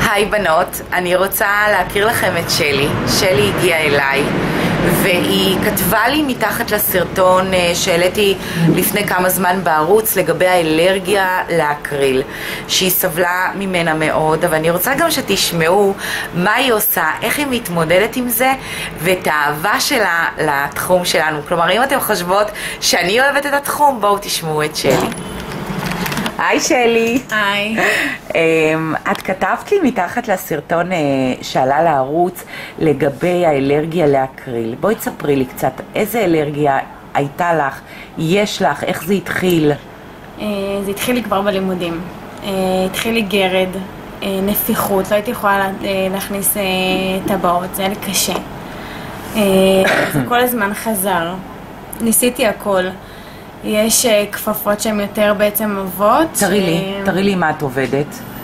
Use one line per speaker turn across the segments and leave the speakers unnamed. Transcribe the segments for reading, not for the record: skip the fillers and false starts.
היי בנות, אני רוצה להכיר לכם את שלי. שלי הגיעה אליי והיא כתבה לי מתחת לסרטון שהעליתי לפני כמה זמן בערוץ לגבי האלרגיה לאקריל, שהיא סבלה ממנה מאוד, אבל אני רוצה גם שתשמעו מה היא עושה, איך היא מתמודדת עם זה ואת האהבה שלה לתחום שלנו. כלומר, אם אתם חושבות שאני אוהבת את התחום, בואו תשמעו את שלי. היי שלי.
היי.
את כתבת לי מתחת לסרטון שעלה לערוץ לגבי האלרגיה לאקריל. בואי תספרי לי קצת, איזה אלרגיה הייתה לך, יש לך, איך זה התחיל?
זה התחיל לי כבר בלימודים. התחיל לי גרד, נפיחות, לא הייתי יכולה להכניס טבעות, זה היה לי קשה. זה כל הזמן חזר. ניסיתי הכל. יש כפפות שהן יותר בעצם אבות.
תראי לי מה את עובדת.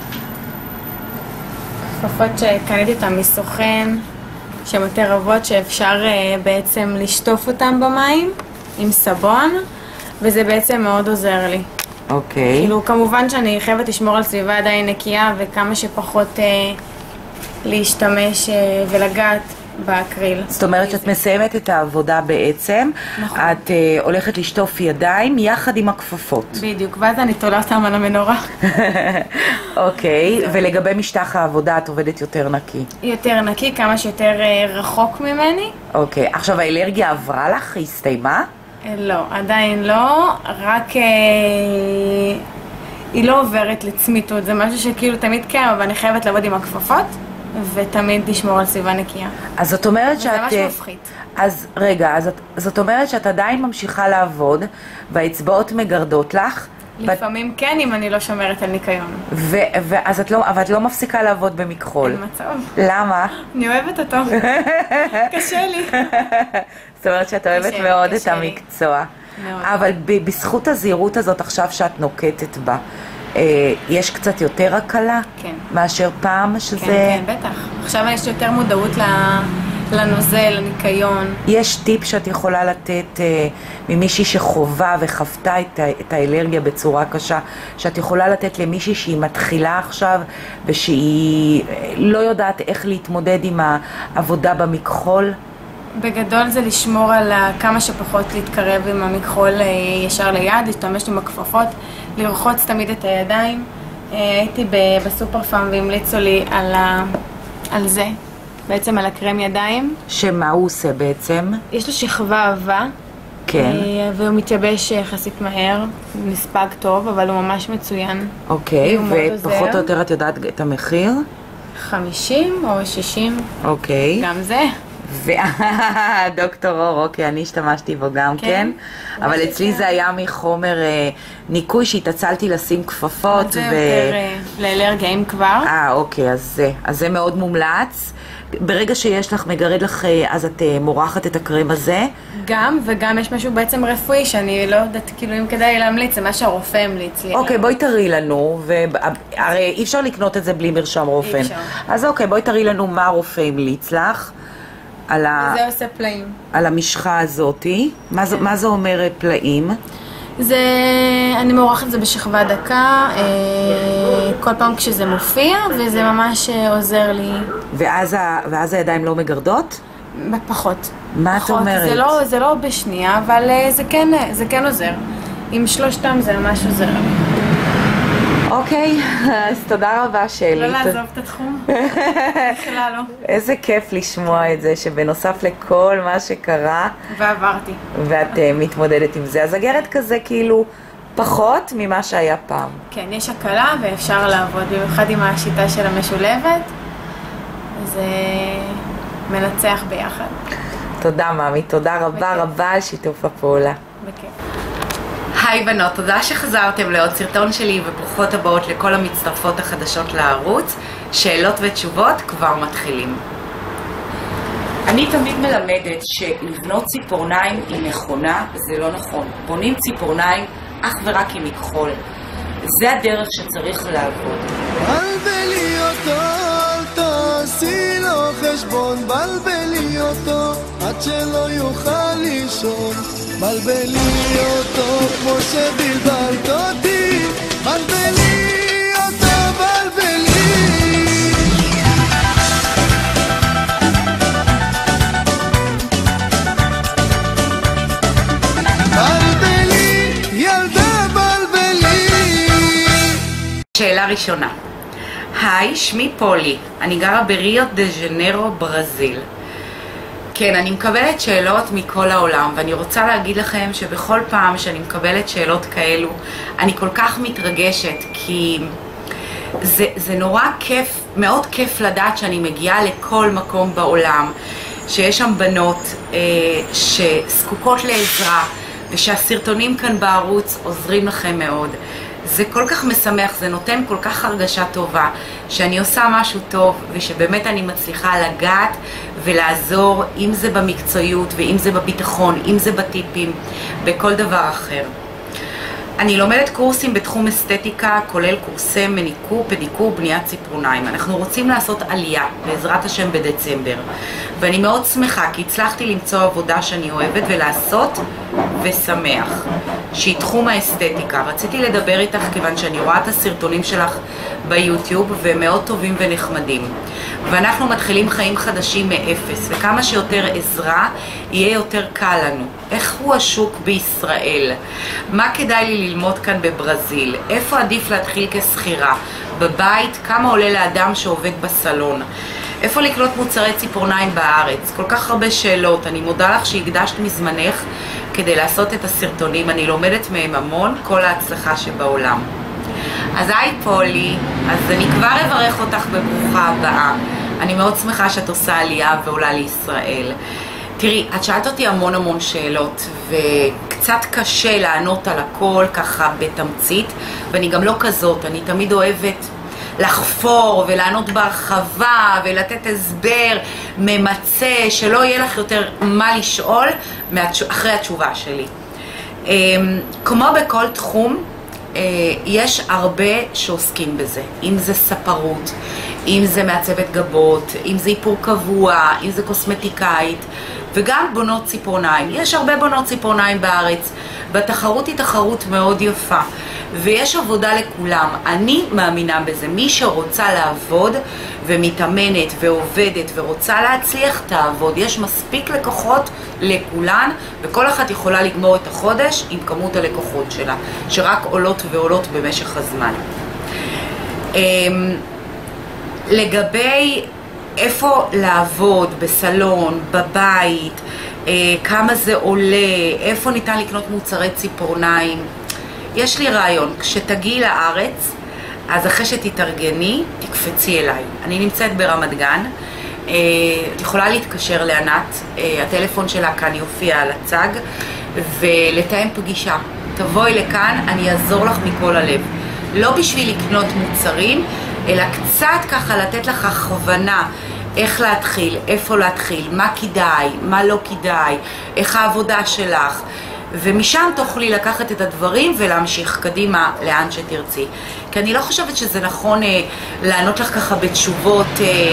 כפפות שקניתי אותן מסוכן, שהן יותר אבות, שאפשר בעצם לשטוף אותן במים עם סבון, וזה בעצם מאוד עוזר לי.
אוקיי.
כאילו, כמובן שאני חייבת לשמור על סביבה עדיין נקייה, וכמה שפחות להשתמש ולגעת באקריל.
זאת אומרת שאת מסיימת את העבודה בעצם,
נכון.
את הולכת לשטוף ידיים יחד עם הכפפות.
בדיוק, ואז אני תולה אותם על המנורה.
אוקיי, ולגבי משטח העבודה את עובדת יותר נקי?
יותר נקי, כמה שיותר רחוק ממני.
אוקיי, עכשיו האלרגיה עברה לך? היא הסתיימה?
לא, עדיין לא, רק היא לא עוברת לצמיתות, זה משהו שכאילו תמיד כן, אבל אני חייבת לעבוד עם הכפפות ותמיד לשמור על סביבה נקייה.
אז זאת אומרת שאת...
זה ממש מפחית.
אז רגע, זאת אומרת שאת עדיין ממשיכה לעבוד והאצבעות מגרדות לך?
לפעמים כן, אם אני לא שומרת על ניקיון.
אבל את לא מפסיקה לעבוד במכחול.
אין מצב.
למה?
אני אוהבת אותו. קשה לי.
זאת אומרת שאת אוהבת מאוד את המקצוע. אבל בזכות הזהירות הזאת עכשיו שאת נוקטת בה, יש קצת יותר הקלה?
כן.
מאשר פעם שזה...
כן, כן, בטח. עכשיו יש יותר מודעות לנוזל, לניקיון.
יש טיפ שאת יכולה לתת ממישהי שחובה וחוותה את האלרגיה בצורה קשה, שאת יכולה לתת למישהי שהיא מתחילה עכשיו ושהיא לא יודעת איך להתמודד עם העבודה במכחול?
בגדול זה לשמור על כמה שפחות להתקרב עם המכחול ישר ליד, להשתמש עם הכפפות, לרחוץ תמיד את הידיים. הייתי בסופר פארם והמליצו לי על זה, בעצם על הקרם ידיים.
שמה הוא עושה בעצם? יש
לו שכבה עבה.
כן.
והוא מתייבש יחסית מהר, נספג טוב, אבל הוא ממש מצוין.
אוקיי, ופחות או יותר את יודעת את המחיר?
50 או 60.
אוקיי.
גם זה.
דוקטור אור, אוקיי, אני השתמשתי בו גם כן, אבל אצלי זה היה מחומר ניקוי שהתעצלתי לשים כפפות.
זה יותר לאלרגיה אם כבר.
אוקיי, אז זה מאוד מומלץ. ברגע שיש לך, מגרד לך, אז את מורחת את הקרם הזה?
גם, וגם יש משהו בעצם רפואי שאני לא יודעת כאילו אם כדאי להמליץ, זה מה שהרופא המליץ לי.
אוקיי, בואי תראי לנו, הרי אי אפשר לקנות את זה בלי מרשם רופא. אז אוקיי, בואי תראי לנו מה הרופא המליץ לך.
וזה עושה פלאים.
על המשחה הזאתי. מה זה אומר פלאים?
אני מעורכת את זה בשכבה דקה, כל פעם כשזה מופיע, וזה ממש עוזר לי.
ואז הידיים לא מגרדות?
פחות.
מה את אומרת?
זה לא בשנייה, אבל זה כן עוזר. עם שלושתם זה ממש עוזר לי.
אוקיי, אז תודה רבה שלי.
לא לעזוב את התחום, בכלל לא.
איזה כיף לשמוע את זה, שבנוסף לכל מה שקרה...
ועברתי.
ואת מתמודדת עם זה. אז הגרד כזה כאילו פחות ממה שהיה פעם.
כן, יש הקלה ואפשר לעבוד, במיוחד עם השיטה של המשולבת. זה מנצח ביחד.
תודה מאמי, תודה רבה רבה על שיתוף הפעולה.
בכיף.
היי בנות, תודה שחזרתם לעוד סרטון שלי וברוכות הבאות לכל המצטרפות החדשות לערוץ. שאלות ותשובות כבר מתחילים. אני תמיד מלמדת שלבנות ציפורניים היא נכונה, זה לא נכון. בונים ציפורניים אך ורק עם מכחול. זה הדרך שצריך לעבוד.
בלבלי אותו, תעשי לו חשבון, בלבלי אותו, עד שלא יוכל לישון. בלבלי אותו כמו שבלבלת אותי, בלבלי אותו, בלבלי
שאלה ראשונה. היי, שמי פולי, אני גרה בריו דה ז'נרו, ברזיל. כן, אני מקבלת שאלות מכל העולם, ואני רוצה להגיד לכם שבכל פעם שאני מקבלת שאלות כאלו, אני כל כך מתרגשת, כי זה נורא כיף, מאוד כיף לדעת שאני מגיעה לכל מקום בעולם, שיש שם בנות שזקוקות לעזרה, ושהסרטונים כאן בערוץ עוזרים לכם מאוד. זה כל כך משמח, זה נותן כל כך הרגשה טובה, שאני עושה משהו טוב, ושבאמת אני מצליחה לגעת ולעזור, אם זה במקצועיות, ואם זה בביטחון, אם זה בטיפים, בכל דבר אחר. אני לומדת קורסים בתחום אסתטיקה, כולל קורסי מניקור, פדיקור, בניית ציפורניים. אנחנו רוצים לעשות עלייה, בעזרת השם בדצמבר. ואני מאוד שמחה, כי הצלחתי למצוא עבודה שאני אוהבת ולעשות ושמח, שהיא תחום האסתטיקה. רציתי לדבר איתך כיוון שאני רואה את הסרטונים שלך ביוטיוב, והם מאוד טובים ונחמדים. ואנחנו מתחילים חיים חדשים מאפס, וכמה שיותר עזרה, יהיה יותר קל לנו. איך הוא השוק בישראל? מה כדאי לי ללמוד כאן בברזיל? איפה עדיף להתחיל כשכירה? בבית? כמה עולה לאדם שעובד בסלון? איפה לקנות מוצרי ציפורניים בארץ? כל כך הרבה שאלות. אני מודה לך שהקדשת מזמנך כדי לעשות את הסרטונים. אני לומדת מהם המון, כל ההצלחה שבעולם. אז היי פולי, אז אני כבר אברך אותך בברוכה הבאה. אני מאוד שמחה שאת עושה עלייה ועולה לישראל. תראי, את שאלת אותי המון שאלות, וקצת קשה לענות על הכל ככה בתמצית, ואני גם לא כזאת, אני תמיד אוהבת לחפור ולענות בהרחבה ולתת הסבר ממצה, שלא יהיה לך יותר מה לשאול אחרי התשובה שלי. כמו בכל תחום, יש הרבה שעוסקים בזה, אם זה ספרות, אם זה מעצבת גבות, אם זה איפור קבוע, אם זה קוסמטיקאית, וגם בונות ציפורניים. יש הרבה בונות ציפורניים בארץ, והתחרות היא תחרות מאוד יפה, ויש עבודה לכולם. אני מאמינה בזה. מי שרוצה לעבוד ומתאמנת ועובדת ורוצה להצליח, תעבוד. יש מספיק לקוחות לכולן, וכל אחת יכולה לגמור את החודש עם כמות הלקוחות שלה, שרק עולות ועולות במשך הזמן. לגבי איפה לעבוד, בסלון, בבית, כמה זה עולה, איפה ניתן לקנות מוצרי ציפורניים, יש לי רעיון. כשתגיעי לארץ, אז אחרי שתתארגני, תקפצי אליי. אני נמצאת ברמת גן, את יכולה להתקשר לענת, הטלפון שלה כאן יופיע על הצג, ולתאם פגישה. תבואי לכאן, אני אעזור לך מכל הלב. לא בשביל לקנות מוצרים, אלא קצת ככה לתת לך הכוונה איך להתחיל, איפה להתחיל, מה כדאי, מה לא כדאי, איך העבודה שלך, ומשם תוכלי לקחת את הדברים ולהמשיך קדימה לאן שתרצי. כי אני לא חושבת שזה נכון לענות לך ככה בתשובות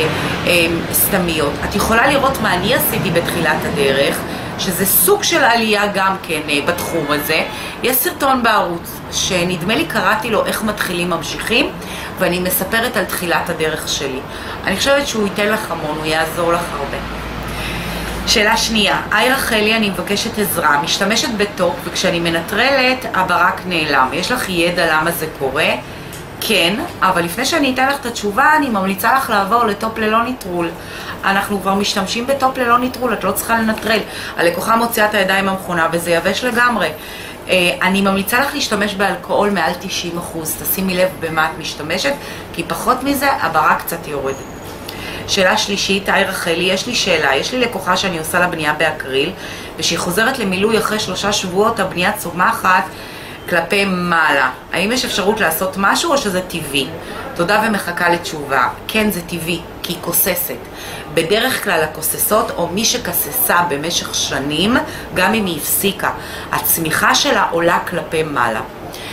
סתמיות. את יכולה לראות מה אני עשיתי בתחילת הדרך, שזה סוג של עלייה גם כן בתחום הזה. יש סרטון בערוץ שנדמה לי קראתי לו איך מתחילים ממשיכים, ואני מספרת על תחילת הדרך שלי. אני חושבת שהוא ייתן לך המון, הוא יעזור לך הרבה. שאלה שנייה, היי רחלי, אני מבקשת עזרה, משתמשת בטופ וכשאני מנטרלת הברק נעלם. יש לך ידע למה זה קורה? כן, אבל לפני שאני אתן לך את התשובה, אני ממליצה לך לעבור לטופ ללא ניטרול. אנחנו כבר משתמשים בטופ ללא ניטרול, את לא צריכה לנטרל. הלקוחה מוציאה את הידיים מהמכונה וזה יבש לגמרי. אני ממליצה לך להשתמש באלכוהול מעל 90%. תשימי לב במה את משתמשת, כי פחות מזה הברק קצת יורד. שאלה שלישית, היי רחלי, יש לי שאלה. יש לי לקוחה שאני עושה לה בנייה באקריל, ושהיא חוזרת למילוי אחרי 3 שבועות, הבנייה צומחת כלפי מעלה. האם יש אפשרות לעשות משהו או שזה טבעי? תודה ומחכה לתשובה. כן, זה טבעי, כי היא כוססת. בדרך כלל הכוססות, או מי שכססה במשך שנים, גם אם היא הפסיקה, הצמיחה שלה עולה כלפי מעלה.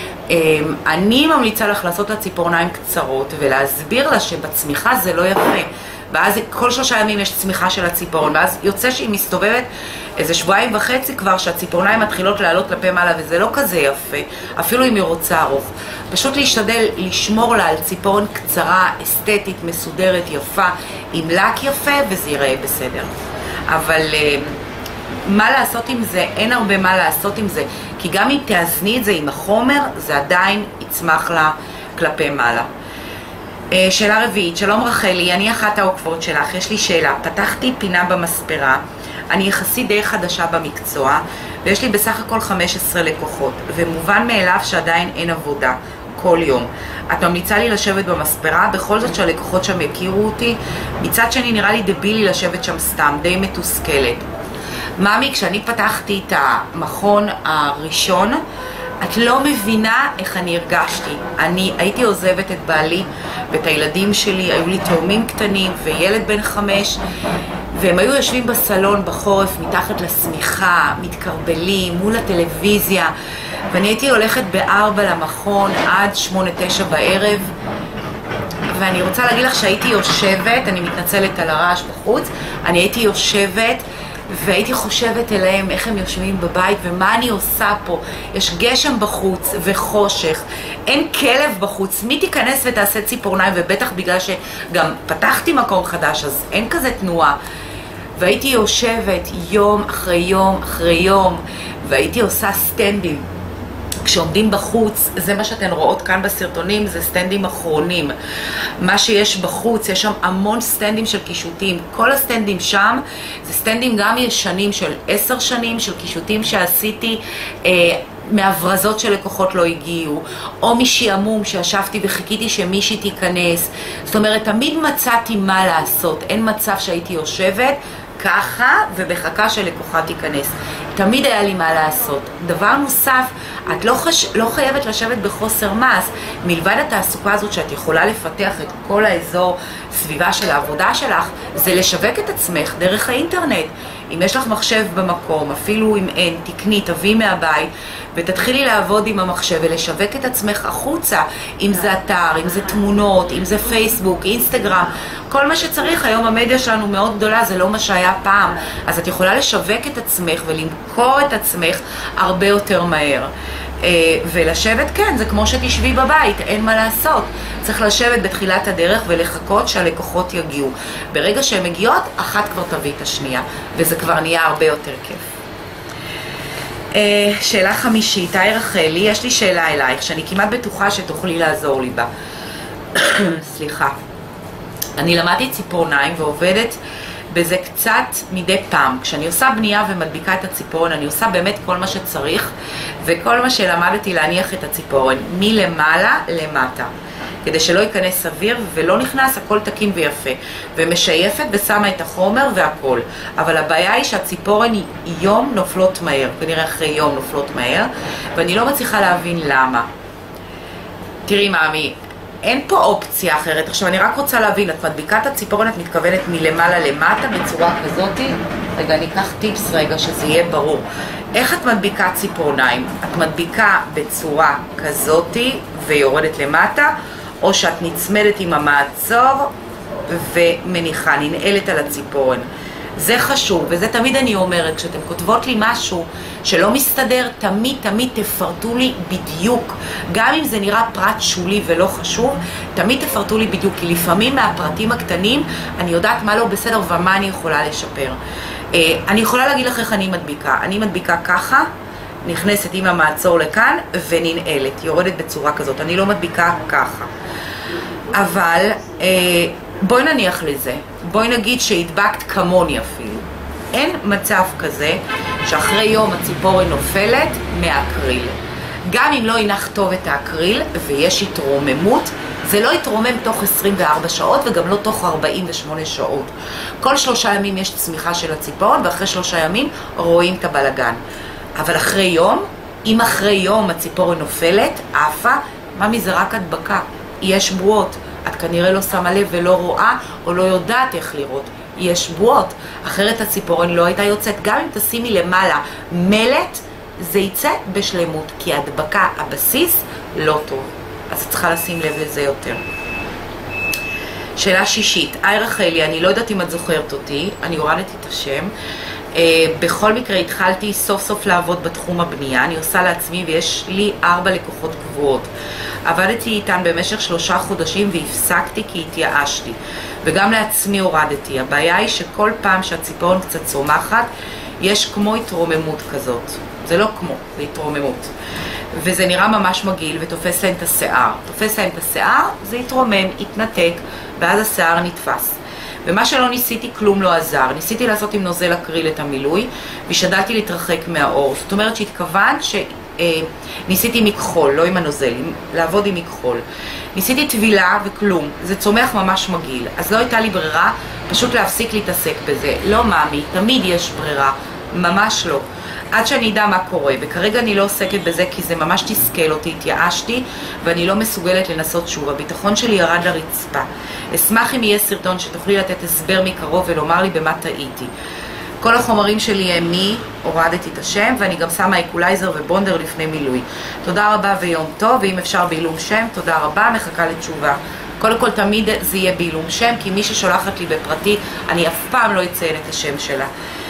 אני ממליצה לך לעשות לה ציפורניים קצרות ולהסביר לה שבצמיחה זה לא יפה. ואז כל 3 ימים יש צמיחה של הציפורן, ואז יוצא שהיא מסתובבת איזה 2.5 שבועות כבר שהציפורניים מתחילות לעלות כלפי מעלה, וזה לא כזה יפה, אפילו אם היא רוצה ארוך. פשוט להשתדל לשמור לה על ציפורן קצרה, אסתטית, מסודרת, יפה, עם לק יפה, וזה ייראה בסדר. אבל מה לעשות עם זה? אין הרבה מה לעשות עם זה, כי גם אם תאזני את זה עם החומר, זה עדיין יצמח לה כלפי מעלה. שאלה רביעית, שלום רחלי, אני אחת העוקבות שלך, יש לי שאלה. פתחתי פינה במספרה, אני יחסית די חדשה במקצוע, ויש לי בסך הכל 15 לקוחות, ומובן מאליו שעדיין אין עבודה כל יום. את ממליצה לי לשבת במספרה, בכל זאת שהלקוחות שם יכירו אותי, מצד שני נראה לי דבילי לשבת שם סתם, די מתוסכלת. ממי, כשאני פתחתי את המכון הראשון, את לא מבינה איך אני הרגשתי. אני הייתי עוזבת את בעלי ואת הילדים שלי, היו לי תאומים קטנים וילד בן 5, והם היו יושבים בסלון בחורף מתחת לשמיכה, מתקרבלים מול הטלוויזיה, ואני הייתי הולכת ב4 למכון עד 8-9 בערב, ואני רוצה להגיד לך שהייתי יושבת, אני מתנצלת על הרעש בחוץ, אני הייתי יושבת והייתי חושבת אליהם איך הם יושבים בבית ומה אני עושה פה. יש גשם בחוץ וחושך, אין כלב בחוץ, מי תיכנס ותעשה ציפורניים, ובטח בגלל שגם פתחתי מקום חדש אז אין כזה תנועה. והייתי יושבת יום אחרי יום אחרי יום והייתי עושה סטנדים. כשעומדים בחוץ, זה מה שאתן רואות כאן בסרטונים, זה סטנדים אחרונים. מה שיש בחוץ, יש שם המון סטנדים של קישוטים. כל הסטנדים שם, זה סטנדים גם ישנים של 10 שנים, של קישוטים שעשיתי מהברזות של לקוחות לא הגיעו, או משעמום שישבתי וחיכיתי שמישהי תיכנס. זאת אומרת, תמיד מצאתי מה לעשות, אין מצב שהייתי יושבת ככה ובחכה שלקוחה תיכנס. תמיד היה לי מה לעשות. דבר נוסף, את לא חייבת לשבת בחוסר מס, מלבד התעסוקה הזאת שאת יכולה לפתח את כל האזור סביבה של העבודה שלך, זה לשווק את עצמך דרך האינטרנט. אם יש לך מחשב במקום, אפילו אם אין, תקני, תביא מהבית, ותתחילי לעבוד עם המחשב ולשווק את עצמך החוצה, אם זה אתר, אם זה תמונות, אם זה פייסבוק, אינסטגרם, כל מה שצריך. היום המדיה שלנו מאוד גדולה, זה לא מה שהיה פעם. אז את יכולה לשווק את עצמך ולמכור את עצמך הרבה יותר מהר. ולשבת, כן, זה כמו שתשבי בבית, אין מה לעשות. צריך לשבת בתחילת הדרך ולחכות שהלקוחות יגיעו. ברגע שהן מגיעות, אחת כבר תביא את השנייה, וזה כבר נהיה הרבה יותר כיף. שאלה חמישית, היי רחלי, יש לי שאלה אלייך, שאני כמעט בטוחה שתוכלי לעזור לי בה. סליחה. אני למדתי ציפורניים ועובדת בזה קצת מדי פעם. כשאני עושה בנייה ומדביקה את הציפורן, אני עושה באמת כל מה שצריך, וכל מה שלמדתי להניח את הציפורן מלמעלה למטה, כדי שלא ייכנס אוויר ולא נכנס, הכל תקין ויפה, ומשייפת ושמה את החומר והכל. אבל הבעיה היא שהציפורן יום נופלות מהר, כנראה אחרי יום נופלות מהר, ואני לא מצליחה להבין למה. תראי מאמי, אין פה אופציה אחרת. עכשיו אני רק רוצה להבין, את מדביקה את הציפורן, את מתכוונת מלמעלה למטה בצורה כזאת? רגע, אני אקח טיפס רגע שזה יהיה ברור. איך את מדביקה ציפורניים? את מדביקה בצורה כזאת ויורדת למטה, או שאת נצמדת עם המעצור ומניחה, ננעלת על הציפורן? זה חשוב, וזה תמיד אני אומרת, כשאתם כותבות לי משהו שלא מסתדר, תמיד תפרטו לי בדיוק. גם אם זה נראה פרט שולי ולא חשוב, תמיד תפרטו לי בדיוק, כי לפעמים מהפרטים הקטנים אני יודעת מה לא בסדר ומה אני יכולה לשפר. אני יכולה להגיד לך איך אני מדביקה. אני מדביקה ככה, נכנסת עם המעצור לכאן וננעלת, יורדת בצורה כזאת. אני לא מדביקה ככה. אבל בואי נניח לזה, בואי נגיד שהדבקת כמוני אפילו. אין מצב כזה שאחרי יום הציפורן נופלת מהאקריל. גם אם לא ינח טוב את האקריל ויש התרוממות, זה לא יתרומם תוך 24 שעות וגם לא תוך 48 שעות. כל 3 ימים יש צמיחה של הציפורן, ואחרי 3 ימים רואים את הבלגן. אבל אחרי יום, אם אחרי יום הציפורן נופלת, עפה, ממי זה רק הדבקה. יש בועות. את כנראה לא שמה לב ולא רואה או לא יודעת איך לראות. יש בועות, אחרת הציפורן לא הייתה יוצאת. גם אם תשימי למעלה מלט, זה יצא בשלמות, כי ההדבקה, הבסיס, לא טוב. אז את צריכה לשים לב לזה יותר. שאלה שישית, היי רחלי, אני לא יודעת אם את זוכרת אותי, אני הורדתי את השם. בכל מקרה התחלתי סוף סוף לעבוד בתחום הבנייה, אני עושה לעצמי ויש לי 4 לקוחות קבועות. עבדתי איתן במשך 3 חודשים והפסקתי כי התייאשתי, וגם לעצמי הורדתי. הבעיה היא שכל פעם שהציפורן קצת צומחת, יש כמו התרוממות כזאת. זה לא כמו, זה התרוממות. וזה נראה ממש מגעיל ותופס להם את השיער. תופס להם את השיער, זה יתרומם, יתנתק, ואז השיער נתפס. ומה שלא ניסיתי, כלום לא עזר. ניסיתי לעשות עם נוזל אקריל את המילוי, והשתדלתי להתרחק מהאור. זאת אומרת שהתכוונת ניסיתי עם מכחול, לא עם הנוזל, לעבוד עם מכחול. ניסיתי טבילה וכלום, זה צומח ממש מגעיל. אז לא הייתה לי ברירה, פשוט להפסיק להתעסק בזה. לא מאמי, תמיד יש ברירה, ממש לא. עד שאני אדע מה קורה, וכרגע אני לא עוסקת בזה כי זה ממש תסכל אותי, התייאשתי, ואני לא מסוגלת לנסות שוב. הביטחון שלי ירד לרצפה. אשמח אם יהיה סרטון שתוכלי לתת הסבר מקרוב ולומר לי במה טעיתי. כל החומרים שלי הם הורדתי את השם, ואני גם שמה אקולייזר ובונדר לפני מילוי. תודה רבה ויום טוב, ואם אפשר בעילום שם, תודה רבה, מחכה לתשובה. קודם כל תמיד זה יהיה בעילום שם, כי מי ששולחת לי בפרטי, אני אף פעם לא אציין את השם שלה.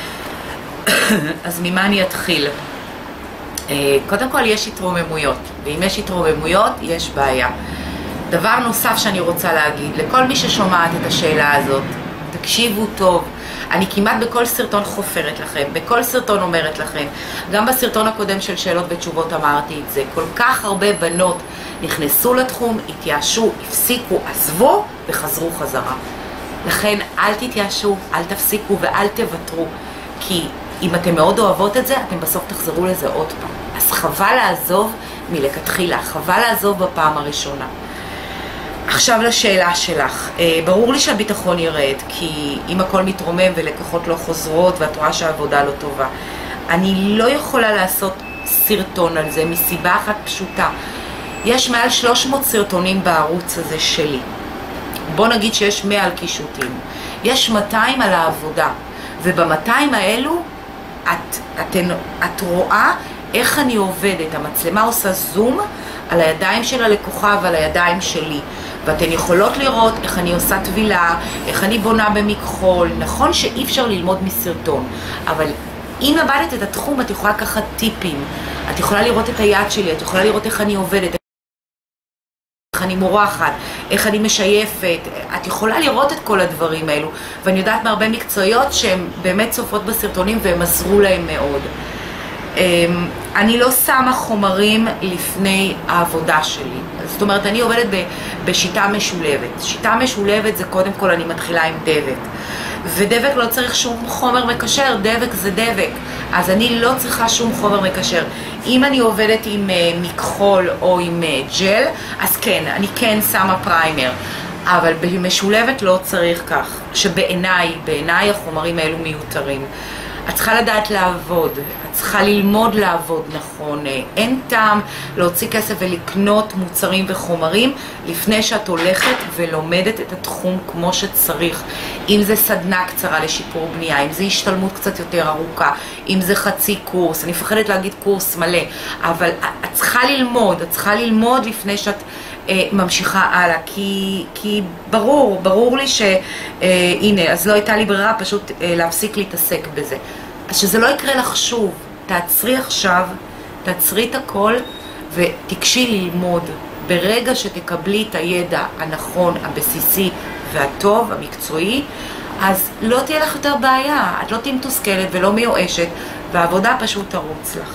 אז ממה אני אתחיל? קודם כל יש התרוממויות, ואם יש התרוממויות, יש בעיה. דבר נוסף שאני רוצה להגיד, לכל מי ששומעת את השאלה הזאת, תקשיבו טוב. אני כמעט בכל סרטון חופרת לכם, בכל סרטון אומרת לכם, גם בסרטון הקודם של שאלות ותשובות אמרתי את זה. כל כך הרבה בנות נכנסו לתחום, התייאשו, הפסיקו, עזבו וחזרו חזרה. לכן אל תתייאשו, אל תפסיקו ואל תוותרו, כי אם אתם מאוד אוהבות את זה, אתם בסוף תחזרו לזה עוד פעם. אז חבל לעזוב מלכתחילה, חבל לעזוב בפעם הראשונה. עכשיו לשאלה שלך. ברור לי שהביטחון ירד, כי אם הכל מתרומם ולקוחות לא חוזרות ואת רואה שהעבודה לא טובה. אני לא יכולה לעשות סרטון על זה מסיבה אחת פשוטה. יש מעל 300 סרטונים בערוץ הזה שלי. בוא נגיד שיש 100 על קישוטים. יש 200 על העבודה, וב-200 האלו את רואה איך אני עובדת. המצלמה עושה זום על הידיים של הלקוחה ועל הידיים שלי. ואתן יכולות לראות איך אני עושה טבילה, איך אני בונה במכחול. נכון שאי אפשר ללמוד מסרטון, אבל אם למדת את התחום, את יכולה לקחת טיפים. את יכולה לראות את היד שלי, את יכולה לראות איך אני עובדת, איך אני מורחת, איך אני משייפת. את יכולה לראות את כל הדברים האלו. ואני יודעת מהרבה מקצועיות שהן באמת צופות בסרטונים והם עזרו להם מאוד. אני לא שמה חומרים לפני העבודה שלי. זאת אומרת, אני עובדת בשיטה משולבת. שיטה משולבת זה קודם כל אני מתחילה עם דבק. ודבק לא צריך שום חומר מקשר, דבק זה דבק. אז אני לא צריכה שום חומר מקשר. אם אני עובדת עם מכחול או עם ג'ל, אז כן, אני כן שמה פריימר. אבל במשולבת לא צריך כך. שבעיניי החומרים האלו מיותרים. את צריכה לדעת לעבוד, את צריכה ללמוד לעבוד נכון. אין טעם להוציא כסף ולקנות מוצרים וחומרים לפני שאת הולכת ולומדת את התחום כמו שצריך. אם זה סדנה קצרה לשיפור בנייה, אם זה השתלמות קצת יותר ארוכה, אם זה חצי קורס, אני מפחדת להגיד קורס מלא, אבל את צריכה ללמוד לפני שאת ממשיכה הלאה, כי ברור לי הנה, אז לא הייתה לי ברירה פשוט להפסיק להתעסק בזה. אז שזה לא יקרה לך שוב, תעצרי עכשיו, תעצרי את הכל ותקשי ללמוד. ברגע שתקבלי את הידע הנכון, הבסיסי והטוב, המקצועי, אז לא תהיה לך יותר בעיה, את לא תהיה מתוסכלת ולא מיואשת, והעבודה פשוט תרוץ לך.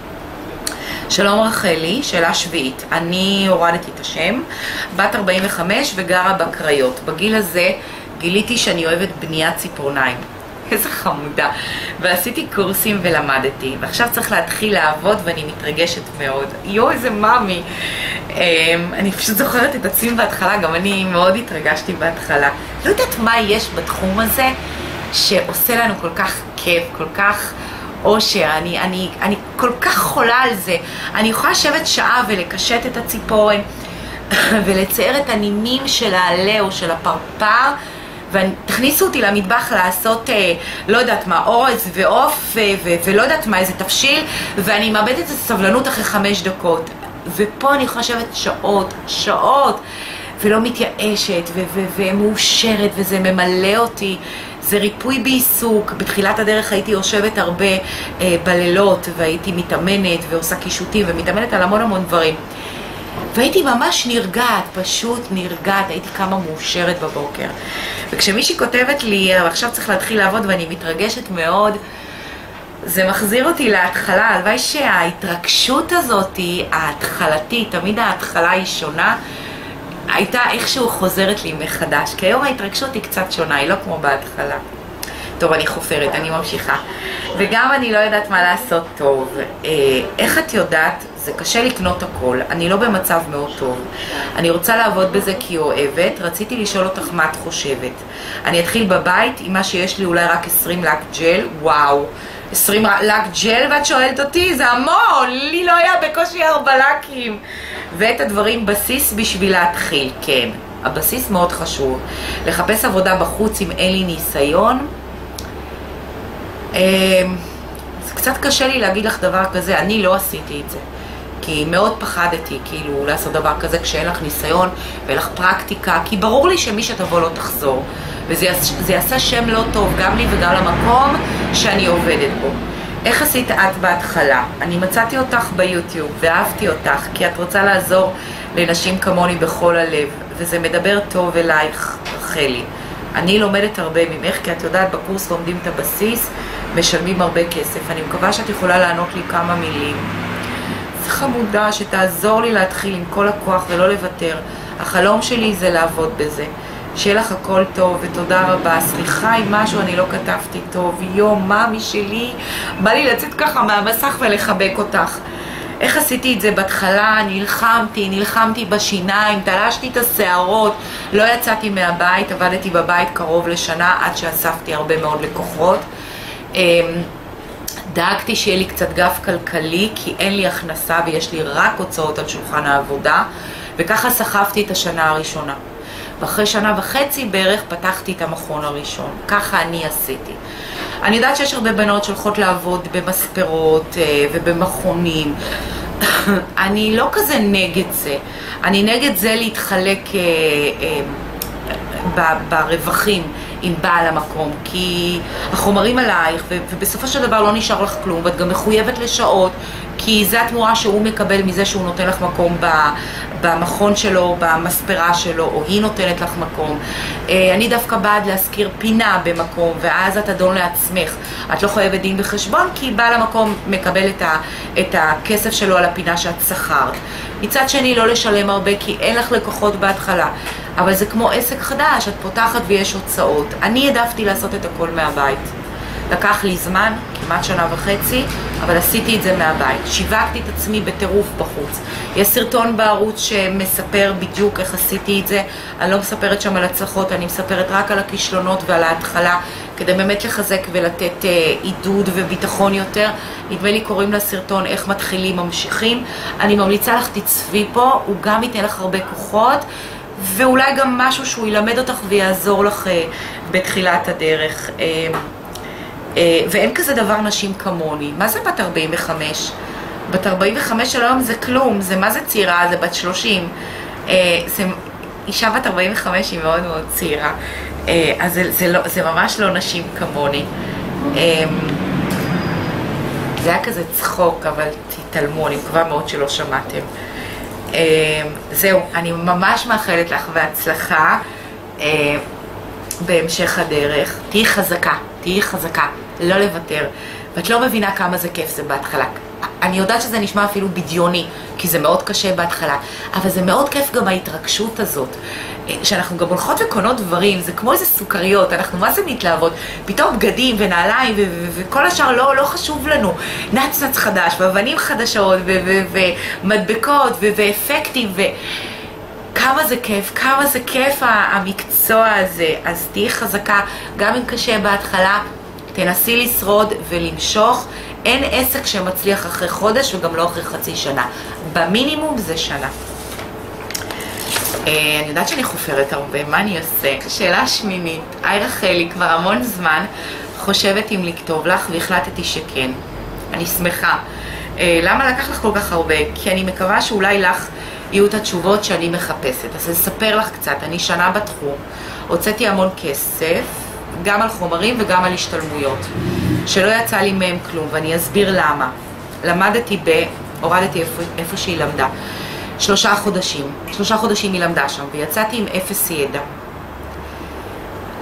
שלום רחלי, שאלה שביעית. אני הורדתי את השם, בת 45 וגרה בקריות. בגיל הזה גיליתי שאני אוהבת בניית ציפורניים. איזה חמודה. ועשיתי קורסים ולמדתי. ועכשיו צריך להתחיל לעבוד ואני מתרגשת מאוד. יו, איזה מאמי. אני פשוט זוכרת את עצמי בהתחלה, גם אני מאוד התרגשתי בהתחלה. לא יודעת מה יש בתחום הזה שעושה לנו כל כך כיף, כל כך אושר. אני כל כך חולה על זה. אני יכולה לשבת שעה ולקשט את הציפורן ולצייר את הנימים של העלה או של הפרפר, ותכניסו אותי למטבח לעשות, לא יודעת מה, אורז ועוף ולא יודעת מה, איזה תבשיל, ואני מאבדת את הסבלנות אחרי 5 דקות. ופה אני יכולה לשבת שעות, ולא מתייאשת ומאושרת, וזה ממלא אותי. זה ריפוי בעיסוק. בתחילת הדרך הייתי יושבת הרבה בלילות, והייתי מתאמנת ועושה קישוטים, ומתאמנת על המון דברים. והייתי ממש נרגעת, פשוט נרגעת, הייתי כמה מאושרת בבוקר. וכשמישהי כותבת לי, עכשיו צריך להתחיל לעבוד ואני מתרגשת מאוד, זה מחזיר אותי להתחלה, הלוואי שההתרגשות הזאת, ההתחלתית, תמיד ההתחלה היא שונה, הייתה איכשהו חוזרת לי מחדש, כי היום ההתרגשות היא קצת שונה, היא לא כמו בהתחלה. טוב, אני חופרת, אני ממשיכה. וגם אני לא יודעת מה לעשות טוב. איך את יודעת? זה קשה לקנות הכל, אני לא במצב מאוד טוב. אני רוצה לעבוד בזה כי אוהבת, רציתי לשאול אותך מה את חושבת. אני אתחיל בבית עם מה שיש לי אולי רק 20 לק ג'ל, וואו. 20 לק ג'ל ואת שואלת אותי, זה המון, לי לא היה בקושי 4 לקים. ואת הדברים בסיס בשביל להתחיל, כן. הבסיס מאוד חשוב. לחפש עבודה בחוץ אם אין לי ניסיון. זה קצת קשה לי להגיד לך דבר כזה, אני לא עשיתי את זה. כי מאוד פחדתי כאילו לעשות דבר כזה כשאין לך ניסיון ואין לך פרקטיקה, כי ברור לי שמי שתבוא לא תחזור. וזה יעשה שם לא טוב גם לי וגם למקום שאני עובדת בו. איך עשית את בהתחלה? אני מצאתי אותך ביוטיוב ואהבתי אותך כי את רוצה לעזור לנשים כמוני בכל הלב, וזה מדבר טוב אלייך, רחלי. אני לומדת הרבה ממך, כי את יודעת, בקורס לומדים את הבסיס, משלמים הרבה כסף. אני מקווה שאת יכולה לענות לי כמה מילים. זה חמודה שתעזור לי להתחיל עם כל הכוח ולא לוותר. החלום שלי זה לעבוד בזה. שיהיה לך הכל טוב ותודה רבה. סליחה אם משהו אני לא כתבתי טוב. יום, מאמי שלי, בא לי לצאת ככה מהמסך ולחבק אותך. איך עשיתי את זה בהתחלה? נלחמתי בשיניים, תלשתי את השערות, לא יצאתי מהבית, עבדתי בבית קרוב לשנה עד שאספתי הרבה מאוד לקוחות. דאגתי שיהיה לי קצת גב כלכלי, כי אין לי הכנסה ויש לי רק הוצאות על שולחן העבודה, וככה סחבתי את השנה הראשונה. ואחרי 1.5 שנה בערך פתחתי את המכון הראשון. ככה אני עשיתי. אני יודעת שיש הרבה בנות שהולכות לעבוד במספרות ובמכונים. אני לא כזה נגד זה. אני נגד זה להתחלק ברווחים עם בעל המקום, כי החומרים עלייך, ובסופו של דבר לא נשאר לך כלום, ואת גם מחויבת לשעות, כי זה התמורה שהוא מקבל מזה שהוא נותן לך מקום במכון שלו, במספרה שלו, או היא נותנת לך מקום. אני דווקא בעד להזכיר פינה במקום, ואז את אדון לעצמך. את לא חייבת דין בחשבון, כי בעל המקום מקבל את הכסף שלו על הפינה שאת שכרת. מצד שני, לא לשלם הרבה, כי אין לך לקוחות בהתחלה. אבל זה כמו עסק חדש, את פותחת ויש הוצאות. אני העדפתי לעשות את הכל מהבית. לקח לי זמן, כמעט 1.5 שנה, אבל עשיתי את זה מהבית. שיווקתי את עצמי בטירוף בחוץ. יש סרטון בערוץ שמספר בדיוק איך עשיתי את זה. אני לא מספרת שם על הצלחות, אני מספרת רק על הכישלונות ועל ההתחלה, כדי באמת לחזק ולתת עידוד וביטחון יותר. נדמה לי קוראים לסרטון איך מתחילים ממשיכים. אני ממליצה לך תצפי פה, הוא גם ייתן לך הרבה כוחות, ואולי גם משהו שהוא ילמד אותך ויעזור לך בתחילת הדרך. ואין כזה דבר נשים כמוני. מה זה בת 45? בת 45 של היום זה כלום, זה מה זה צעירה? זה בת 30. אישה בת 45 היא מאוד מאוד צעירה. אז זה ממש לא נשים כמוני. זה היה כזה צחוק, אבל תתעלמו, אני מקווה מאוד שלא שמעתם. זהו, אני ממש מאחלת לך בהצלחה בהמשך הדרך. תהי חזקה, לא לוותר. ואת לא מבינה כמה זה כיף זה בהתחלה. אני יודעת שזה נשמע אפילו בדיוני, כי זה מאוד קשה בהתחלה, אבל זה מאוד כיף גם ההתרגשות הזאת, שאנחנו גם הולכות וקונות דברים, זה כמו איזה סוכריות, אנחנו מה זה מתלהבות, פתאום בגדים ונעליים וכל השאר לא חשוב לנו, נצנץ חדש, ואבנים חדשות ומדבקות ואפקטים כמה זה כיף המקצוע הזה. אז תהי חזקה, גם אם קשה בהתחלה, תנסי לשרוד ולמשוך. אין עסק שמצליח אחרי חודש וגם לא אחרי 0.5 שנה. במינימום זה שנה. אני יודעת שאני חופרת הרבה, מה אני עושה? שאלה שמינית. היי רחלי, כבר המון זמן חושבת אם לכתוב לך והחלטתי שכן. אני שמחה. למה לקח לך כל כך הרבה? כי אני מקווה שאולי לך יהיו את התשובות שאני מחפשת. אז אספר לך קצת, אני שנה בתחום. הוצאתי המון כסף, גם על חומרים וגם על השתלמויות, שלא יצא לי מהם כלום, ואני אסביר למה. למדתי הורדתי איפה שהיא למדה. 3 חודשים היא למדה שם, ויצאתי עם 0 ידע.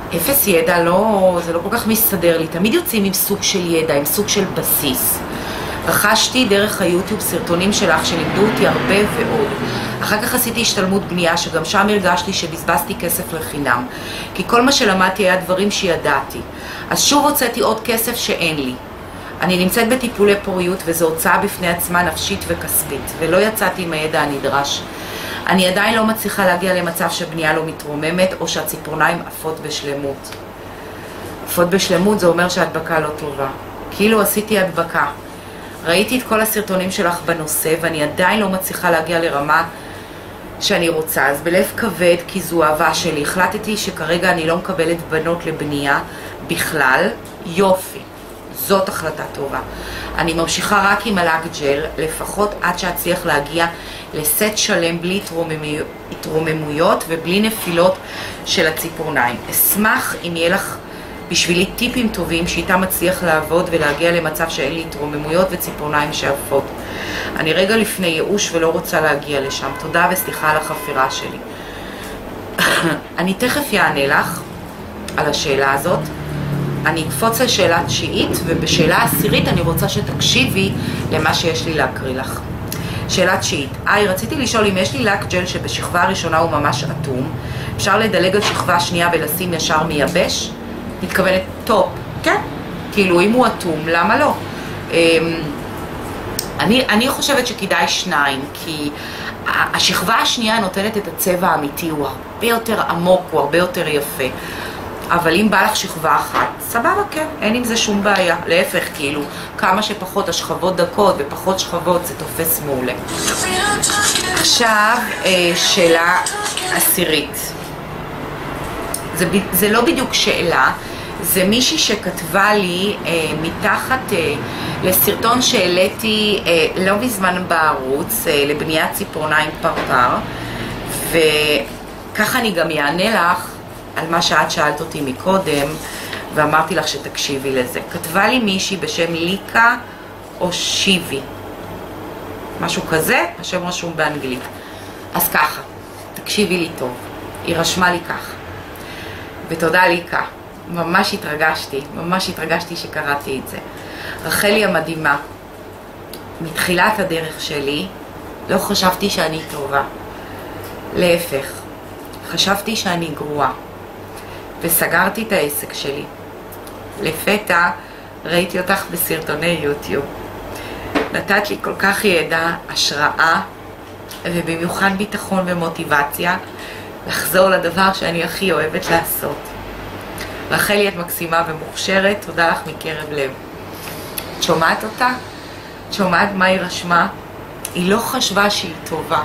אפס ידע, לא, זה לא כל כך מסתדר לי. תמיד יוצאים עם סוג של ידע, עם סוג של בסיס. רכשתי דרך היוטיוב סרטונים שלך שלימדו אותי הרבה ועוד. אחר כך עשיתי השתלמות בנייה, שגם שם הרגשתי שבזבזתי כסף לחינם. כי כל מה שלמדתי היה דברים שידעתי. אז שוב הוצאתי עוד כסף שאין לי. אני נמצאת בטיפולי פוריות, וזו הוצאה בפני עצמה נפשית וכספית, ולא יצאתי עם הידע הנדרש. אני עדיין לא מצליחה להגיע למצב שבנייה לא מתרוממת, או שהציפורניים עפות בשלמות. עפות בשלמות זה אומר שההדבקה לא טובה. כאילו עשיתי הדבקה. ראיתי את כל הסרטונים שלך בנושא, ואני עדיין לא מצליחה להגיע לרמה שאני רוצה. אז בלב כבד, כי זו אהבה שלי, החלטתי שכרגע אני לא מקבלת בנות לבנייה בכלל. יופי. זאת החלטה טובה. אני ממשיכה רק עם הלק ג'ל, לפחות עד שאצליח להגיע לסט שלם בלי התרוממויות ובלי נפילות של הציפורניים. אשמח אם יהיה לך בשבילי טיפים טובים שאיתם מצליח לעבוד ולהגיע למצב שאין לי התרוממויות וציפורניים שעפות. אני רגע לפני ייאוש ולא רוצה להגיע לשם. תודה וסליחה על החפירה שלי. אני תכף יענה לך על השאלה הזאת. אני אקפוץ לשאלה 9, ובשאלה 10 אני רוצה שתקשיבי למה שיש לי להקריא לך. שאלה 9. רציתי לשאול אם יש לי לק ג'ל שבשכבה הראשונה הוא ממש אטום, אפשר לדלג על שכבה שנייה ולשים ישר מייבש? מתכוונת טופ, כן? כאילו אם הוא אטום, למה לא? אני חושבת שכדאי 2, כי השכבה השנייה נותנת את הצבע האמיתי, הוא הרבה יותר עמוק, הוא הרבה יותר יפה. אבל אם בא לך שכבה אחת, סבבה, כן, אין עם זה שום בעיה. להפך, כאילו, כמה שפחות השכבות דקות ופחות שכבות, זה תופס מעולה. עכשיו, שאלה 10. זה לא בדיוק שאלה, זה מישהי שכתבה לי מתחת לסרטון שהעליתי לא בזמן בערוץ, לבניית ציפורניים פרפר, וככה אני גם יענה לך על מה שאת שאלת אותי מקודם, ואמרתי לך שתקשיבי לזה. כתבה לי מישהי בשם ליקה או שיבי, משהו כזה, השם רשום באנגלית. אז ככה, תקשיבי לי טוב, היא רשמה לי ככה. ותודה ליקה, ממש התרגשתי שקראתי את זה. רחלי המדהימה, מתחילת הדרך שלי לא חשבתי שאני טובה, להפך, חשבתי שאני גרועה, וסגרתי את העסק שלי. לפתע ראיתי אותך בסרטוני יוטיוב, נתת לי כל כך ידע, השראה, ובמיוחד ביטחון ומוטיבציה לחזור לדבר שאני הכי אוהבת לעשות. רחלי, את מקסימה ומוכשרת, תודה לך מקרב לב. את שומעת אותה? את שומעת מה היא רשמה? היא לא חשבה שהיא טובה.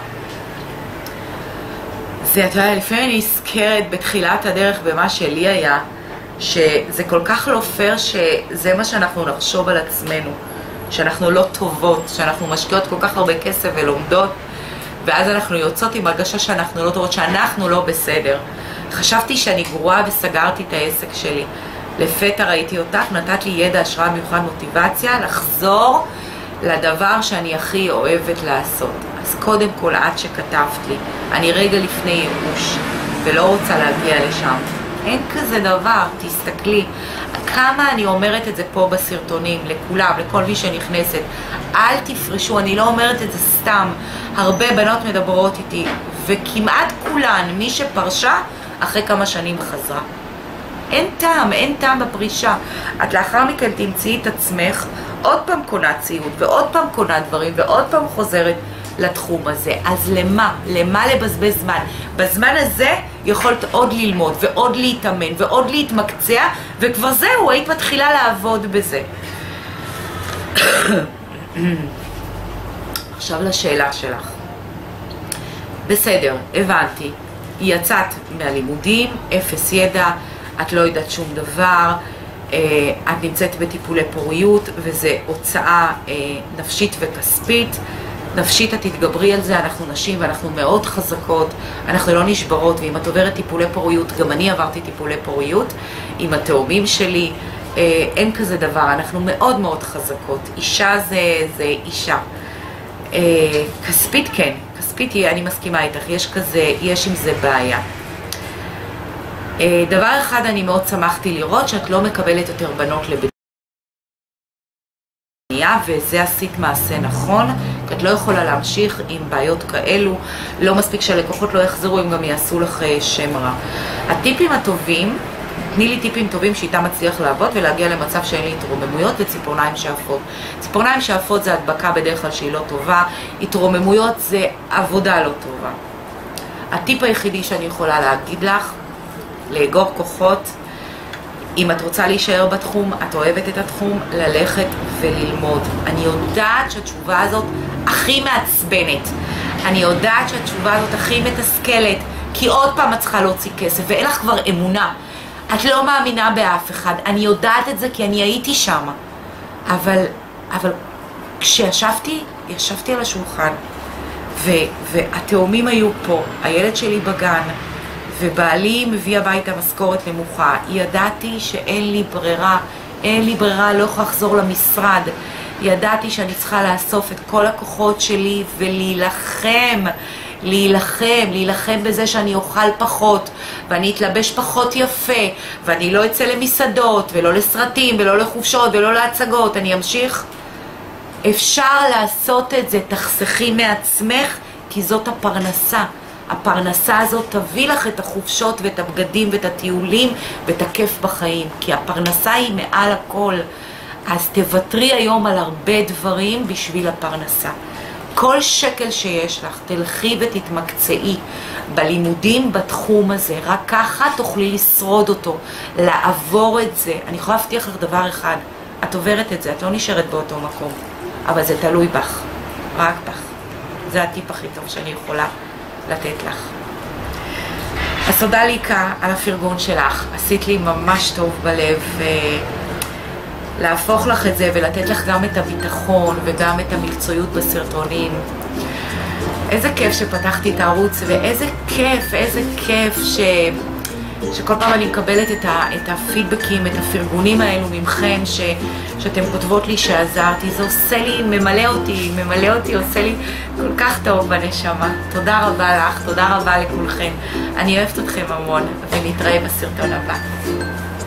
זה, אתה יודע, לפעמים אני נזכרת בתחילת הדרך במה שלי היה, שזה כל כך לא פייר שזה מה שאנחנו נחשוב על עצמנו, שאנחנו לא טובות, שאנחנו משקיעות כל כך הרבה כסף ולומדות, ואז אנחנו יוצאות עם הרגשה שאנחנו לא טובות, שאנחנו לא בסדר. חשבתי שאני גרועה וסגרתי את העסק שלי. לפתע ראיתי אותך, נתת לי ידע, השראה, מיוחד, מוטיבציה, לחזור לדבר שאני הכי אוהבת לעשות. אז קודם כל, עד שכתבת לי, אני רגע לפני ייאוש, ולא רוצה להגיע לשם. אין כזה דבר, תסתכלי. כמה אני אומרת את זה פה בסרטונים, לכולם, לכל מי שנכנסת. אל תפרשו, אני לא אומרת את זה סתם. הרבה בנות מדברות איתי, וכמעט כולן, מי שפרשה, אחרי כמה שנים חזרה. אין טעם בפרישה. את לאחר מכן תמצאי את עצמך, עוד פעם קונה ציוד, ועוד פעם קונה דברים, ועוד פעם חוזרת לתחום הזה. אז למה לבזבז זמן? בזמן הזה יכולת עוד ללמוד, ועוד להתאמן, ועוד להתמקצע, וכבר זהו, היית מתחילה לעבוד בזה. עכשיו לשאלה שלך. בסדר, הבנתי. יצאת מהלימודים, אפס ידע, את לא יודעת שום דבר, את נמצאת בטיפולי פוריות, וזה הוצאה נפשית וכספית. נפשית את תתגברי על זה, אנחנו נשים ואנחנו מאוד חזקות, אנחנו לא נשברות, ואם את עוברת טיפולי פוריות, גם אני עברתי טיפולי פוריות עם התאומים שלי, אין כזה דבר, אנחנו מאוד מאוד חזקות. אישה זה אישה. כספית כן, כספית אני מסכימה איתך, יש עם זה בעיה. דבר אחד אני מאוד שמחתי לראות, שאת לא מקבלת יותר בנות לבנייה, וזה עשית מעשה נכון, כי את לא יכולה להמשיך עם בעיות כאלו, לא מספיק שהלקוחות לא יחזרו, הם גם יעשו לך שם רע. הטיפים הטובים, תני לי טיפים טובים שאיתם מצליח לעבוד ולהגיע למצב שאין לי התרוממויות וציפורניים שאפות. ציפורניים שאפות זה הדבקה בדרך כלל שהיא לא טובה, התרוממויות זה עבודה לא טובה. הטיפ היחידי שאני יכולה להגיד לך, לאגור כוחות, אם את רוצה להישאר בתחום, את אוהבת את התחום, ללכת וללמוד. אני יודעת שהתשובה הזאת הכי מעצבנת. אני יודעת שהתשובה הזאת הכי מתסכלת, כי עוד פעם את צריכה להוציא כסף, ואין לך כבר אמונה. את לא מאמינה באף אחד. אני יודעת את זה כי אני הייתי שם. אבל כשישבתי על השולחן, והתאומים היו פה, הילד שלי בגן, ובעלי מביא הביתה משכורת נמוכה, ידעתי שאין לי ברירה, לא יכולה לחזור למשרד. ידעתי שאני צריכה לאסוף את כל הכוחות שלי להילחם בזה שאני אוכל פחות, ואני אתלבש פחות יפה, ואני לא אצא למסעדות, ולא לסרטים, ולא לחופשות, ולא להצגות, אני אמשיך. אפשר לעשות את זה, תחסכי מעצמך, כי זאת הפרנסה. הפרנסה הזאת תביא לך את החופשות ואת הבגדים ואת הטיולים ואת הכיף בחיים, כי הפרנסה היא מעל הכל. אז תוותרי היום על הרבה דברים בשביל הפרנסה. כל שקל שיש לך, תלכי ותתמקצעי בלימודים בתחום הזה. רק ככה תוכלי לשרוד אותו, לעבור את זה. אני יכולה להבטיח לך דבר אחד, את עוברת את זה, את לא נשארת באותו מקום. אבל זה תלוי בך, רק בך. זה הטיפ הכי טוב שאני יכולה לתת לך. אז תודה ליקה על הפרגון שלך, עשית לי ממש טוב בלב להפוך לך את זה ולתת לך גם את הביטחון וגם את המקצועיות בסרטונים. איזה כיף שפתחתי את הערוץ, ואיזה כיף שכל פעם אני מקבלת את הפידבקים, את הפרגונים האלו ממכם, שאתם כותבות לי שעזרתי. זה עושה לי, ממלא אותי, עושה לי כל כך טוב בנשמה. תודה רבה לך, תודה רבה לכולכם. אני אוהבת אתכם המון, ונתראה בסרטון הבא.